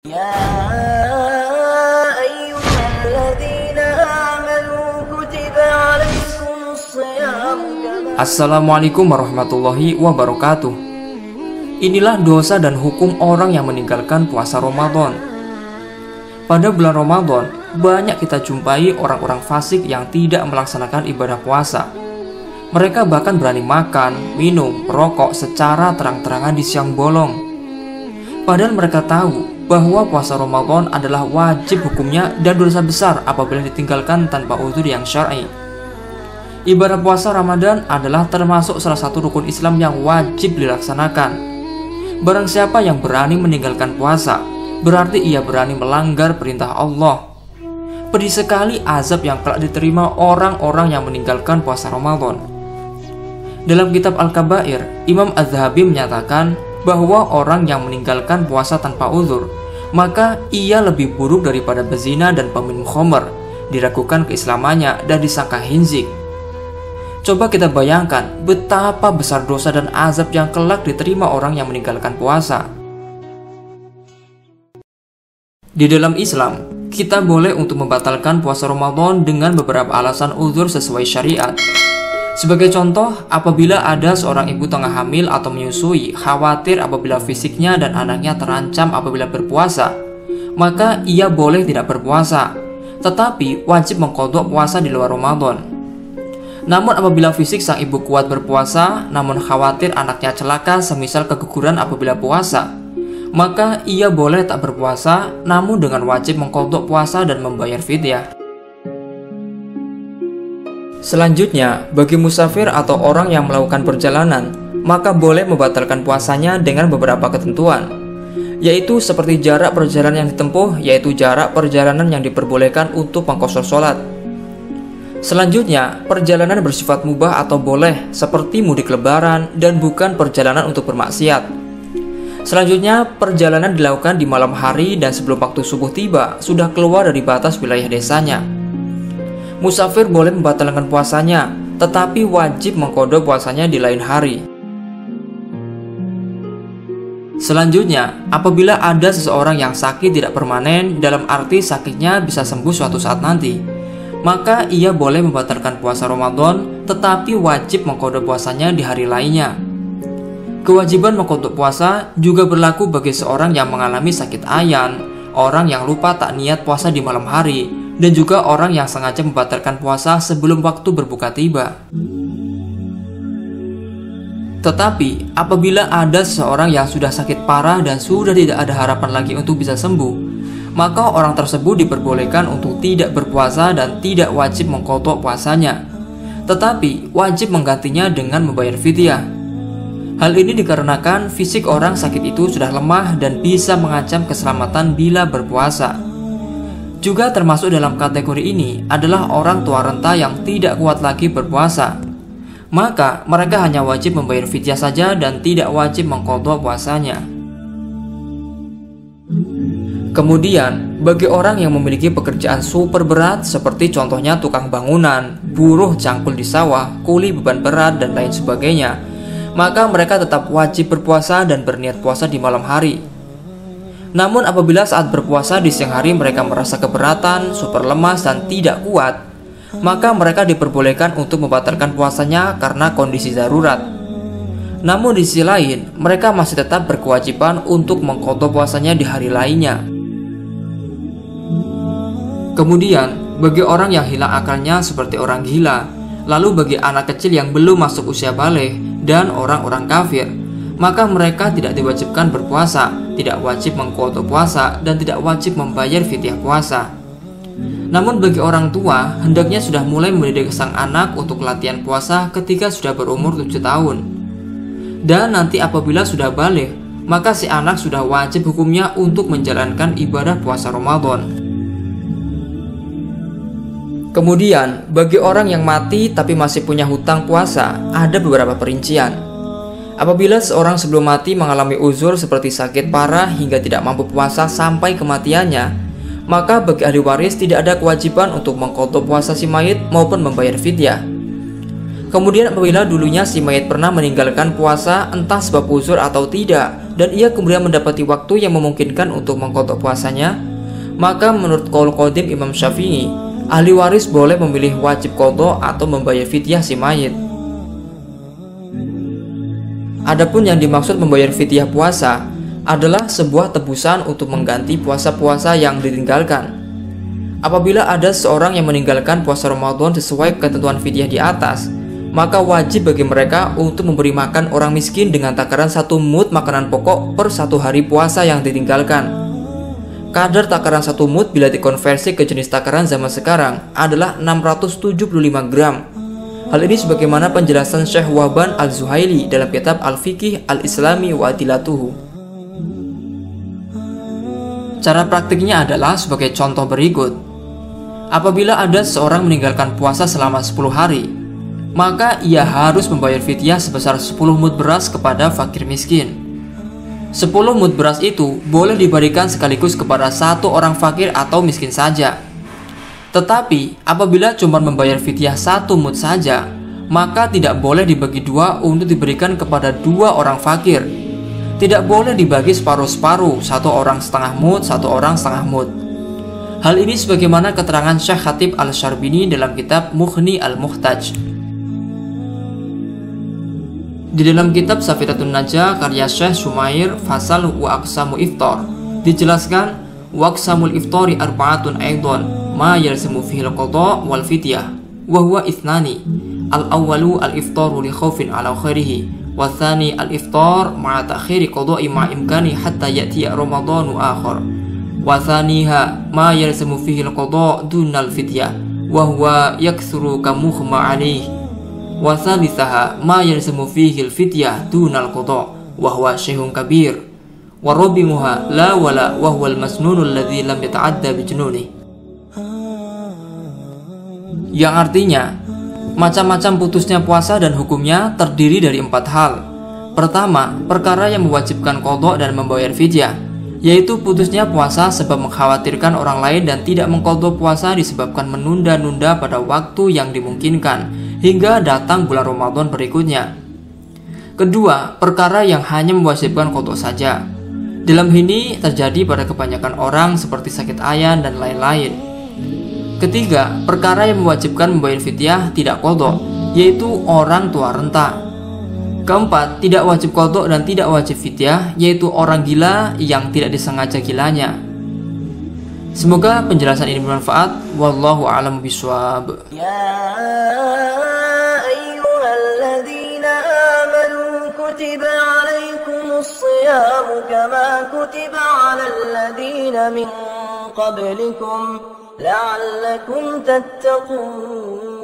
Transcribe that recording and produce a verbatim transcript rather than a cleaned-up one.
يا أيها الذين آمنوا كتب عليكم الصيام. Assalamualaikum warahmatullahi wabarakatuh. Inilah dosa dan hukum orang yang meninggalkan puasa Ramadan. Pada bulan Ramadan, banyak kita jumpai orang-orang fasik yang tidak melaksanakan ibadah puasa. Mereka bahkan berani makan, minum, merokok secara terang-terangan di siang bolong. Padahal mereka tahu bahwa puasa Ramadan adalah wajib hukumnya dan dosa besar apabila ditinggalkan tanpa uzur yang syar'i. Ibadah puasa Ramadan adalah termasuk salah satu rukun Islam yang wajib dilaksanakan. Barang siapa yang berani meninggalkan puasa, berarti ia berani melanggar perintah Allah. Pedih sekali azab yang kelak diterima orang-orang yang meninggalkan puasa Ramadan. Dalam kitab Al-Kabair, Imam Az-Zahabi menyatakan bahwa orang yang meninggalkan puasa tanpa uzur, maka ia lebih buruk daripada bezina dan peminum khamr, diragukan keislamannya dan disangka hinzik. Coba kita bayangkan betapa besar dosa dan azab yang kelak diterima orang yang meninggalkan puasa. Di dalam Islam, kita boleh untuk membatalkan puasa Ramadan dengan beberapa alasan uzur sesuai syariat. Sebagai contoh, apabila ada seorang ibu tengah hamil atau menyusui, khawatir apabila fisiknya dan anaknya terancam apabila berpuasa, maka ia boleh tidak berpuasa, tetapi wajib mengqadha puasa di luar Ramadan. Namun apabila fisik sang ibu kuat berpuasa, namun khawatir anaknya celaka semisal keguguran apabila puasa, maka ia boleh tak berpuasa, namun dengan wajib mengqadha puasa dan membayar fidyah. Selanjutnya, bagi musafir atau orang yang melakukan perjalanan, maka boleh membatalkan puasanya dengan beberapa ketentuan, yaitu seperti jarak perjalanan yang ditempuh, yaitu jarak perjalanan yang diperbolehkan untuk mengqashar sholat. Selanjutnya, perjalanan bersifat mubah atau boleh, seperti mudik lebaran dan bukan perjalanan untuk bermaksiat. Selanjutnya, perjalanan dilakukan di malam hari dan sebelum waktu subuh tiba, sudah keluar dari batas wilayah desanya. Musafir boleh membatalkan puasanya, tetapi wajib mengqadha puasanya di lain hari. Selanjutnya, apabila ada seseorang yang sakit tidak permanen, dalam arti sakitnya bisa sembuh suatu saat nanti, maka ia boleh membatalkan puasa Ramadan, tetapi wajib mengqadha puasanya di hari lainnya. Kewajiban mengqadha puasa juga berlaku bagi seorang yang mengalami sakit ayan, orang yang lupa tak niat puasa di malam hari, dan juga orang yang sengaja membatalkan puasa sebelum waktu berbuka tiba. Tetapi, apabila ada seseorang yang sudah sakit parah dan sudah tidak ada harapan lagi untuk bisa sembuh, maka orang tersebut diperbolehkan untuk tidak berpuasa dan tidak wajib mengqadha puasanya, tetapi wajib menggantinya dengan membayar fidyah. Hal ini dikarenakan fisik orang sakit itu sudah lemah dan bisa mengancam keselamatan bila berpuasa. Juga termasuk dalam kategori ini adalah orang tua renta yang tidak kuat lagi berpuasa. Maka mereka hanya wajib membayar fidyah saja dan tidak wajib mengqadha puasanya. Kemudian, bagi orang yang memiliki pekerjaan super berat seperti contohnya tukang bangunan, buruh cangkul di sawah, kuli beban berat, dan lain sebagainya, maka mereka tetap wajib berpuasa dan berniat puasa di malam hari. Namun apabila saat berpuasa di siang hari mereka merasa keberatan, super lemas, dan tidak kuat, maka mereka diperbolehkan untuk membatalkan puasanya karena kondisi darurat. Namun di sisi lain, mereka masih tetap berkewajiban untuk mengqadha puasanya di hari lainnya. Kemudian, bagi orang yang hilang akalnya seperti orang gila, lalu bagi anak kecil yang belum masuk usia baligh, dan orang-orang kafir, maka mereka tidak diwajibkan berpuasa, tidak wajib mengqadha puasa, dan tidak wajib membayar fidyah puasa. Namun bagi orang tua, hendaknya sudah mulai mendidik sang anak untuk latihan puasa ketika sudah berumur tujuh tahun. Dan nanti apabila sudah baligh, maka si anak sudah wajib hukumnya untuk menjalankan ibadah puasa Ramadan. Kemudian, bagi orang yang mati tapi masih punya hutang puasa, ada beberapa perincian. Apabila seorang sebelum mati mengalami uzur seperti sakit parah hingga tidak mampu puasa sampai kematiannya, maka bagi ahli waris tidak ada kewajiban untuk mengqadha puasa si mayit maupun membayar fidyah. Kemudian apabila dulunya si mayit pernah meninggalkan puasa entah sebab uzur atau tidak, dan ia kemudian mendapati waktu yang memungkinkan untuk mengqadha puasanya, maka menurut qaul qadim Imam Syafi'i, ahli waris boleh memilih wajib qadha atau membayar fidyah si mayit. Adapun yang dimaksud membayar fidyah puasa adalah sebuah tebusan untuk mengganti puasa-puasa yang ditinggalkan. Apabila ada seorang yang meninggalkan puasa Ramadan sesuai ketentuan fidyah di atas, maka wajib bagi mereka untuk memberi makan orang miskin dengan takaran satu mud makanan pokok per satu hari puasa yang ditinggalkan. Kadar takaran satu mud bila dikonversi ke jenis takaran zaman sekarang adalah enam ratus tujuh puluh lima gram. Hal ini sebagaimana penjelasan Syekh Wahban Al-Zuhaili dalam kitab Al-Fiqih Al-Islami wa Adilatuhu. Cara praktiknya adalah sebagai contoh berikut. Apabila ada seorang meninggalkan puasa selama sepuluh hari, maka ia harus membayar fidyah sebesar sepuluh mud beras kepada fakir miskin. sepuluh mud beras itu boleh diberikan sekaligus kepada satu orang fakir atau miskin saja. Tetapi apabila cuma membayar fidyah satu mud saja, maka tidak boleh dibagi dua untuk diberikan kepada dua orang fakir. Tidak boleh dibagi separuh-separuh, satu orang setengah mud, satu orang setengah mud. Hal ini sebagaimana keterangan Syekh Khatib Al-Syarbini dalam kitab Mughni Al-Muhtaj. Di dalam kitab Safiratun Najah karya Syekh Sumair Fasal wa Aqsamu Iftar dijelaskan wa aqsamul iftari arba'atun aidan ma yalzimu fihi al-qada wal fidyah wa huwa ithnani. Al-awwalu al-iftaru li khaufin ala khairihi wa tsani al-iftar ma'a ta'khiri qada'i ma imkani hatta ya'ti ramadhanu akhar wa tsaniha ma yalzimu fihi al-qada dunal fidyah wa huwa yakthuru kamuhma alayhi wa tsalithaha ma yalzimu fihi al-fidyah dunal qada wa huwa syai'un kabir wa rabi'uha la wala wa huwa al-masnun alladhi lam yata'adda bi jununi. Yang artinya, macam-macam putusnya puasa dan hukumnya terdiri dari empat hal. Pertama, perkara yang mewajibkan qadha dan membayar fidyah, yaitu putusnya puasa sebab mengkhawatirkan orang lain dan tidak mengqadha puasa disebabkan menunda-nunda pada waktu yang dimungkinkan hingga datang bulan Ramadan berikutnya. Kedua, perkara yang hanya mewajibkan qadha saja. Dalam ini terjadi pada kebanyakan orang seperti sakit ayan dan lain-lain. Ketiga, perkara yang mewajibkan membayar fidyah tidak qadha, yaitu orang tua renta. Keempat, tidak wajib qadha dan tidak wajib fidyah, yaitu orang gila yang tidak disengaja gilanya. Semoga penjelasan ini bermanfaat. Wallahu a'lam bishawab. Ya ayyuhalladzina amanu kutiba alaikumus shiyamu kama kutiba alal ladzina min qablikum la'allakum tattaqun.